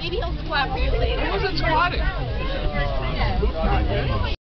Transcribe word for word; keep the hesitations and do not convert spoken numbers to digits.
Maybe he'll squat for you later. I wasn't squatting.